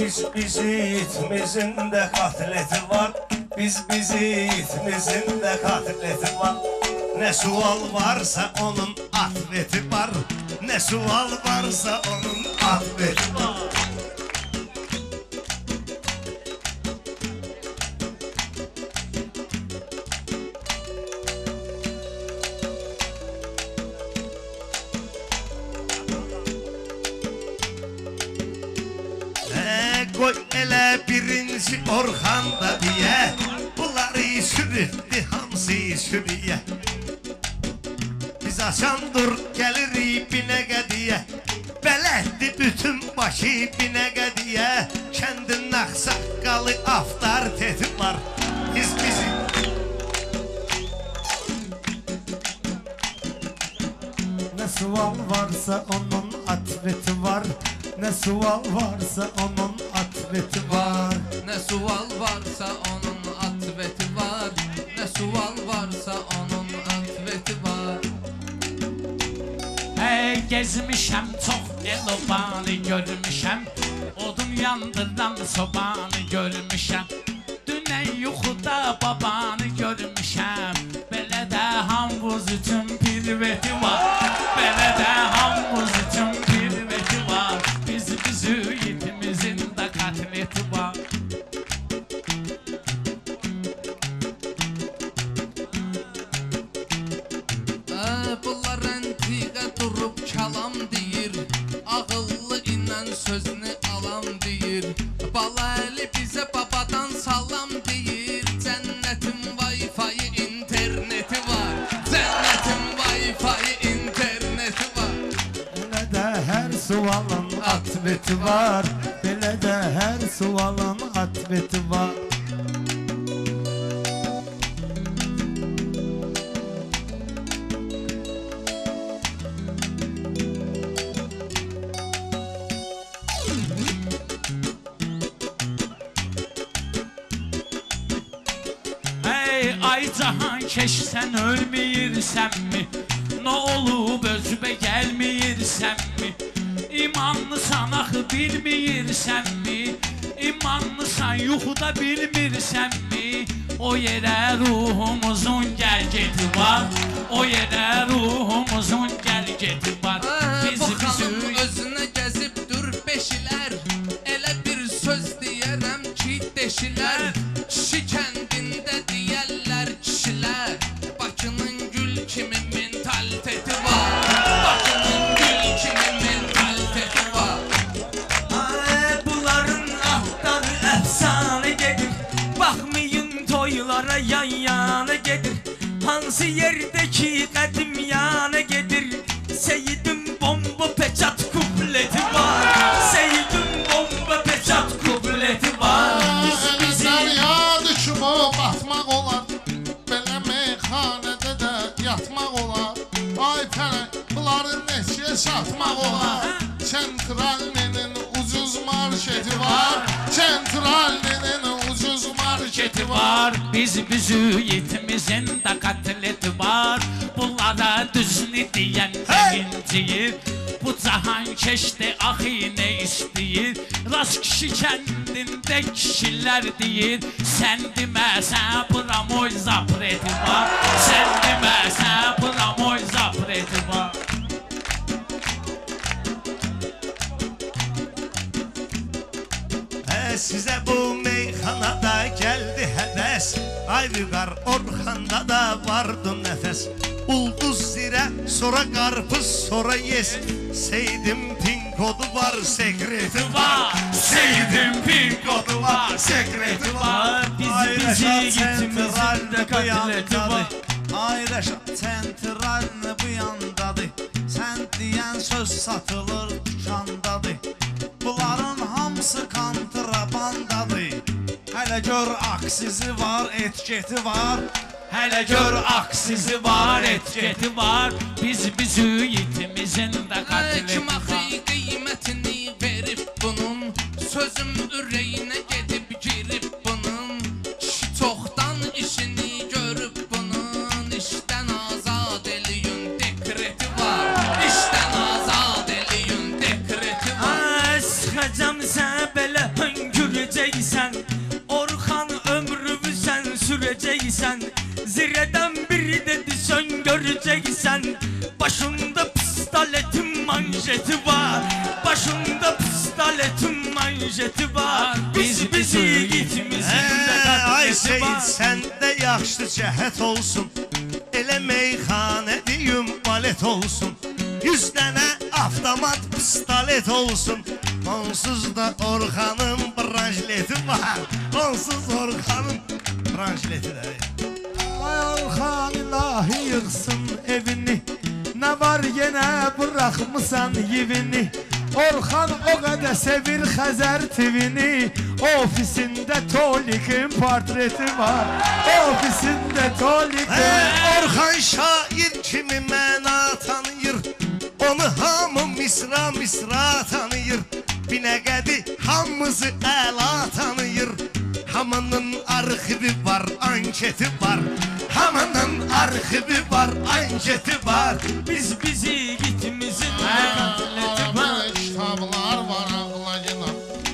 itimizin de katleti var. Bizi itimizin de katleti var. Ne sual varsa onun atleti var. Ne sual varsa onun atleti var. Koy ele birinci Orxanda diye, bunları sürüldü hamsi sürüye. Biz açan dur gelirik binəqə diye, belətdi bütün başı binəqə diye. Kəndin axsaqqalı avtoriteti var. Bizi ne sual varsa onun atleti var. Ne sual varsa onun atleti var. Ne sual varsa onun atveti var. Ne sual varsa onun atveti var. Hey gezmişəm çox elobanı görmüşəm. Odun yandıran sobanı görmüşəm. Dünən yuxuda babanı görmüşəm. Belə də hamımız üçün pirveti var. Belə də hamımız üçün pirveti var. Bizi yitimizin de katleti var. Bunlar əntiqə durub kalam deyir. Ağıllı ilə sözünü alam deyir. Bala əli bizə babadan salam deyir. Cənnətin Wi-Fi interneti var. Cənnətin Wi-Fi interneti var. Belə də hər sualın atleti var. Belə də hər sualın atleti var. Ay cahan keş sen ölmeyirsen mi? Ne olup özübe gelmeyirsen mi? İmanlısan axı bilmeyirsen mi? İmanlısan yuxuda bilmirsən mi? O yerə ruhumuzun gəl-geti var. O yerə ruhumuzun gəl-geti var. Bu xanım özünə gəzib dur beşilər. Elə bir söz deyərəm ki deşilər. Kişi kəndində deyərlər kişilər. Bakının gül kimi mentaliteti var. Bakının gül kimi mentaliteti var. Bunların ahları əfsanə gedir. Baxmayın toylara yan yana gedir. Hansı yerdəki qədim yana gedir. Seyidim bomba peçat kupleti var. Seyidim bomba peçat kupleti var. Dərya düşümü batmaq olar. Belə meyxanədə də yatmaq olar. Ay fələk, bunları neçəyə satmaq olar. Sentralinin ucuz marketi var. Sentralinin ucuz marketi var. Bizi yitimizin de katleti var. Bunlara düzünü diyen inciyir. Bu cahan keşti axı ne istəyir. Rast kişi kəndində kişilər deyir. Sən deməsən buramoy zapreti var. Sən deməsən buramoy zapreti var. Size bu meyxanada geldi həvəs. Ay vüqar Orxanda da vardı nəfəs. Ulduz zirə, sonra qarpız, sonra yes. Seydim pin kodu var, sekreti var. Seydim pin kodu var, sekreti var. Bizi yitimizin de katleti var. Ay Rəşad, sentralini bu yandadır. Sən deyən söz satılır dükandadır. Bunların hamısı kontrabandadır. Hələ gör aksizi var, etiketi var. Hələ gör aksizi var, etiketi var. Bizi yitimizin de katleti Kim var. axı qiymətini verib bunun. Sözüm ürəyinə gedib girib bunun. Kişi çoxdan işini görüb bunun. İşdən azad eləyün dekreti var. İşdən azad eləyün dekreti var. Sıxacam sən belə görəcəksən. Zirədən biri dedi sən görəcəksən. Başında pistoletin manjeti var. Başında pistoletin manjeti var. Biz yiğitimizin də Ay qadreti Seyid var. səndə yaxşı cəhət olsun. Elə meyxanə deyim balet olsun. 100 dənə avtomat pistolet olsun. Onsuz da Orxanın branjleti var. Onsuz Orxanın branjleti də. Ay Orxan ilahi yıxsın evini. Nə var yenə bıraxmısan yivini. Orxan o qədər sevir Xəzər TV'ni. Ofisində Tolik'in portreti var. Ofisində Tolik'in. Orxan şair kimi məna tanıyır. Onu hamı misra tanıyır. Binəqədi hamımızı əla tanıyır. Hamının arxivi var, anketi var. Hamının arxivi var, anketi var. Biz yiğitimizin də qadreti var. Belə kitablar var ağlacına.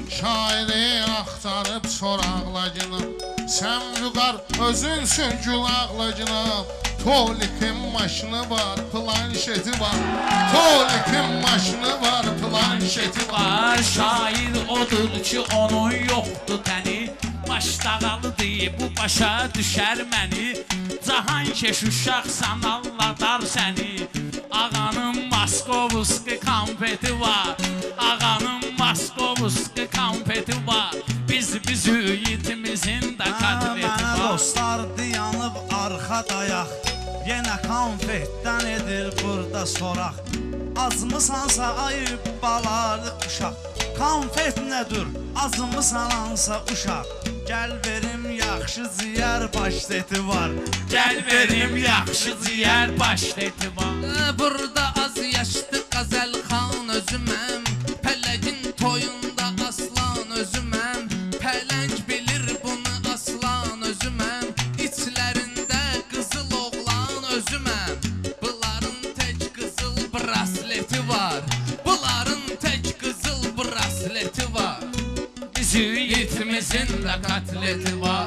Şairi axtarıb sor ağlacına. Sən vüqar özünsün gül ağlacına. Tolik'in maşını var, planşeti var. Tolik'in maşını var, planşeti var. Şair odur ki onun yoxdur təni. Başdağalıdır bu başa düşər məni. Cahan keş uşaqsan alladar səni. Ağanın Moskovski konfeti var. Ağanın Moskovski konfeti var. Biz yiğitimizin də qadreti Mənə var. dostlar dayanıb arxa dayaq. Yenə konfetdən edir burada soraq. Azmısansa ayıb balalı uşaq. Konfet nədir? Azmısansa uşaq. Gəl verim yaxşı ciyər paşteti var. Gəl verim yaxşı ciyər paşteti var. Burada az yaşlı Qazel xan özüməm. Pələngin toyunda aslan özüməm. Pələng bilir bunu aslan özüməm. İçlərində qızıl oğlan özüməm. Bunların tək qızıl brasleti var. Bunların tək qızıl brasleti var. Biz yiğitimizin də qatleti var.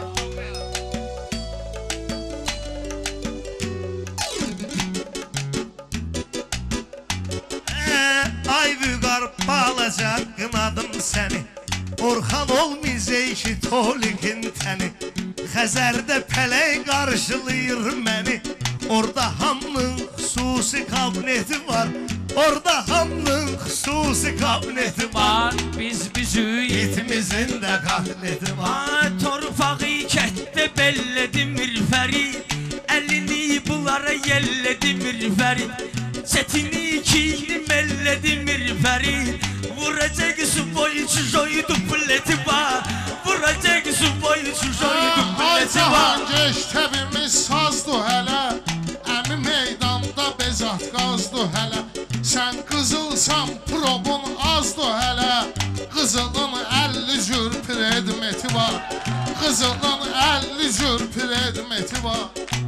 Ay vüqar balaca qınadım səni. Orxan olmayacaq ki Tolik'in təni. Xəzərdə pələk qarşılayır məni. Orada hamının xüsusi kabineti var. Orada hamının xüsusi kabineti var. Biz yiğitimizin İtimizin də katleti var. Torpağı kətdə bellədi mirfəri. Əlini bunlara yellədi mirfəri. Çetini ikini mellədi mirfəri. Vuracaq su boyu çujoyu dupleti var. Vuracaq su boyu çujoyu Ay dupleti var. cahan geç təbimiz sazdı hələ. Əmi meydanda bezat qazdı hələ. Sən qızılsan probun azdı hələ. Qızılın 50 cür predmeti var. Qızılın 50 cür predmeti var.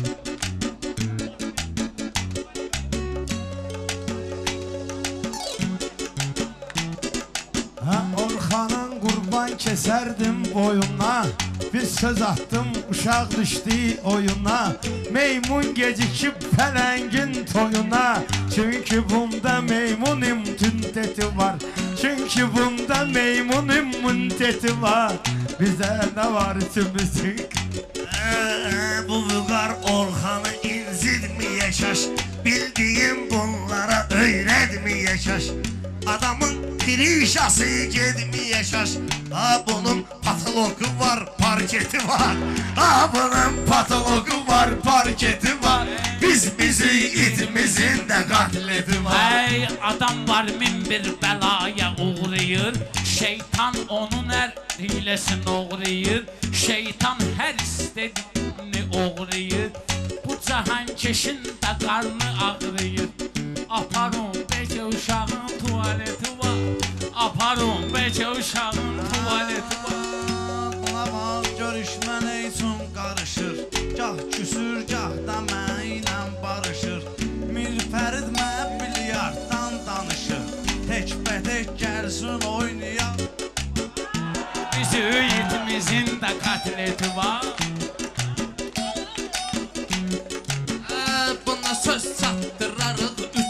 Orxanın qurban kəsərdim boyuna. Bir söz attım uşaq düşdü oyuna. Meymun gecikib pələngin toyuna. Çünki bunda meymun immuniteti var. Çünki bunda meymun immuniteti var. Bizə nə var içimizin? Bu vüqar Orxanı incitməyəşəş. Bildiyim bunlara öyrətməyəşəş. Adamın dirişası gedməyəşəş. Ha bunun patologu var, parketi var. Ha bunun patologu var, parketi var. Biz yiğitimizin də qatleti var. Ey adam var min bir bəlaya uğrayır. Şeytan onun hər hiləsini uğrayır. Şeytan hər istədiyini uğrayır. Bu cahan keşin də qarnı ağrıyır. Aparın bəlkə uşağın tuvaleti var. Aparın bəlkə uşağın tuvaleti var. Buna bax görüşmə nə üçün qarışır. Gah küsür, gah da mənlə barışır. Mirfərid mən bilyarddan danışır. Tək-bətək gəlsin oynayaq. Biz yiğitimizin də qatleti var.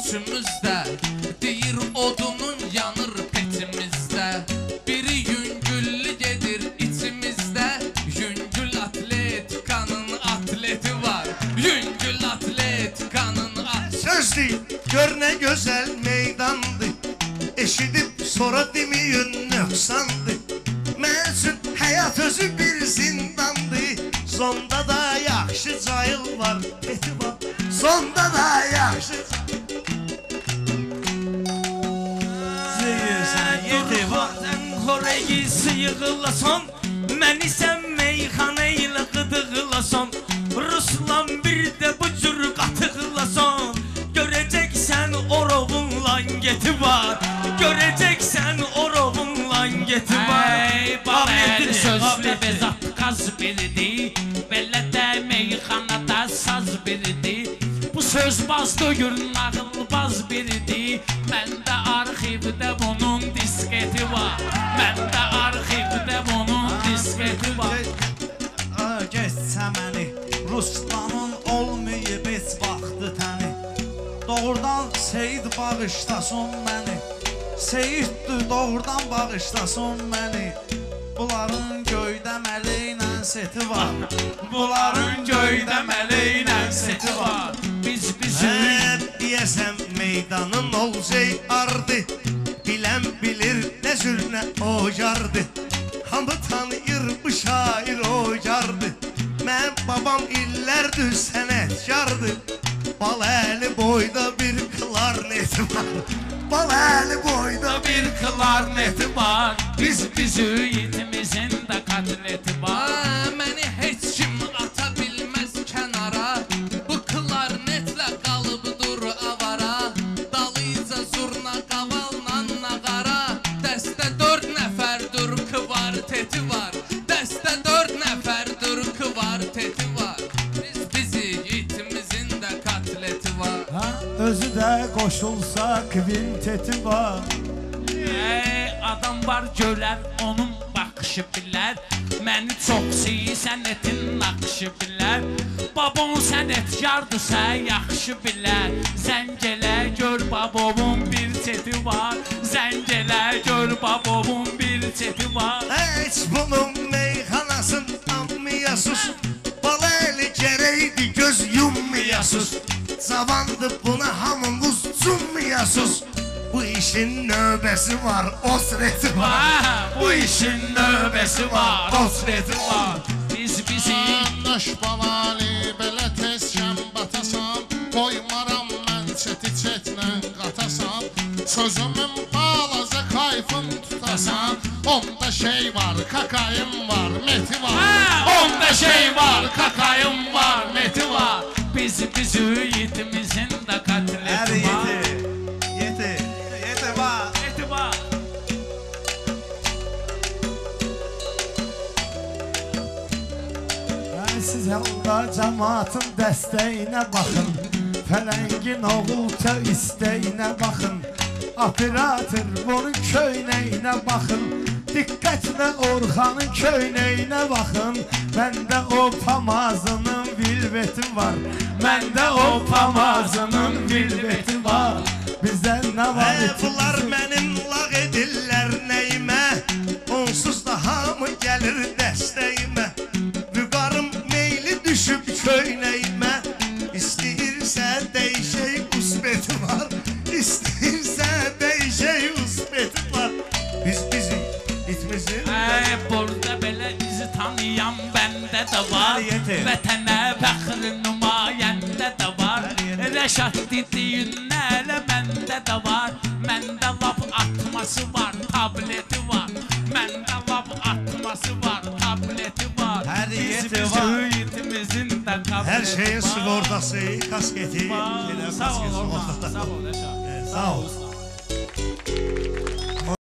üçümüzdə. Deyir odunun yanır peçimizdə. Biri yüngüllü gedir içimizdə. Yüngül atletikanın atleti var. Yüngül atletikanın atleti. Söz değil, gör ne güzel meydandı. Eşidip sonra demeyin nöqsandı. Mən üçün həyat özü bir zindandı. Sonda da yaxşı cayıl var, eti var. Sonda da yaxşı Zeyirsən yedi var. Sən xoreyi sıyığılasan, məni sən meyxana ilə qıdığılasan. Ruslan bir də bu cür qatığılasan, görəcəksən orovun langeti var. Görəcəksən orovun langeti var. Ey babəli sözlə bezat qaz biridi, belə də meyxanada saz biridi. Bu söz baz döyür nağılbaz biridi. Məndə arxivdə bunun disketi var. Məndə arxivdə bunun disketi var. Geçsə məni, Ruslanın olmayıb heç vaxtı təni. Doğrudan Seyid bağışlasın məni. Seyiddir doğrudan bağışlasın məni. Bunların göydə mələklə seti var. Bunların göydə mələklə seti var. Biz Deyəsəm meydanın olcay ardı. Bilən bilir nə zülnə ocardı. Hamı tanıyır bu şair ocardı. Mən babam illərdir sənətkardı. Bal əli boyda bir klarneti var. Bal əli boyda bir klarneti var. Biz üyitimizin də katleti var. Məni heç kim ata bilməz kənara. Bu klarnetlə qalıbdır avara. Dalıyca zurna qavalla nağara. Dəstə 4 nəfərdir kvarteti var. Dəstə 4 nəfərdir kvarteti var. Biz yiğitimizin də katleti var. Özü də qoşulsa kvinteti var. Ey adam var görər onun baxışı bilər. Məni çox sənətin naqşı bilər. Babam sənətkardırsa yaxşı bilər. Zəng elə gör babamın bir seti var. Zəng elə gör babamın bir seti var. Heç bunun meyxanasın anmayasız. Bal əli gərəkdi göz yummayasız. Zavandı buna hamımız cummayasız. Bu işin növbəsi var, osreti var. Bu işin növbəsi var, osreti var. Naş bavali belə tezkən batasan, qoymaram mən çeti çetlə qatasan. Sözümün balaca kayfın tutasan. Onda şey var, kakayım var, meti var. Onda şey var, kakayım var, meti var. Biz üyitimizin də katleti var. Yeti var. Eti var. Siz halda cəmaatın dəstəyinə baxın. Fələngin oğulca istəyinə baxın. Operator bunun köynəyinə baxın. Diqqətlə Orxanın köynəyinə baxın. Məndə o pamazının vilveti var. Məndə o pamazının vilveti var. Bizdən nə var? Bunlar mənim lağ edirlər nəyimə. Onsuz da hamı gəlir dəstəyimə. Vüqarım meyli düşüb köynəyimə. İstəyirsə dəyişək usbeti var. İstəyirsə dəyişək usbeti var. Biz itmizin. Burada belə bizi tanıyan bəndə də var. Vətənə fəxri nümayəndə də var. Rəşad dediyin nələ məndə də var. Məndə lap atması var, tableti var. Məndə lap atması var, tableti var. Biz üyitimizin də kableti var. Hər şeyin sigortası, kasketi. Sağ ol Orxan, sağ ol Rəşad. Sağ ol.